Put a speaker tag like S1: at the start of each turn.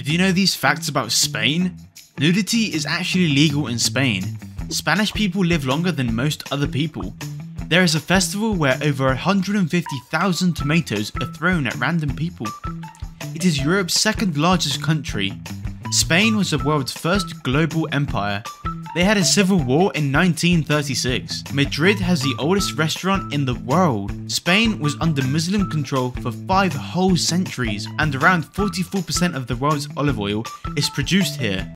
S1: Did you know these facts about Spain? Nudity is actually legal in Spain. Spanish people live longer than most other people. There is a festival where over 150,000 tomatoes are thrown at random people. It is Europe's second largest country. Spain was the world's first global empire. They had a civil war in 1936. Madrid has the oldest restaurant in the world. Spain was under Muslim control for 5 whole centuries, and around 44% of the world's olive oil is produced here.